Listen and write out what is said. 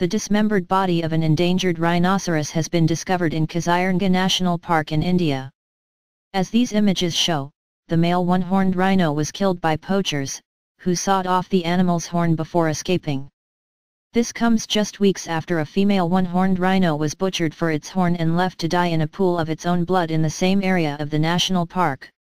The dismembered body of an endangered rhinoceros has been discovered in Kaziranga National Park in India. As these images show, the male one-horned rhino was killed by poachers, who sawed off the animal's horn before escaping. This comes just weeks after a female one-horned rhino was butchered for its horn and left to die in a pool of its own blood in the same area of the national park.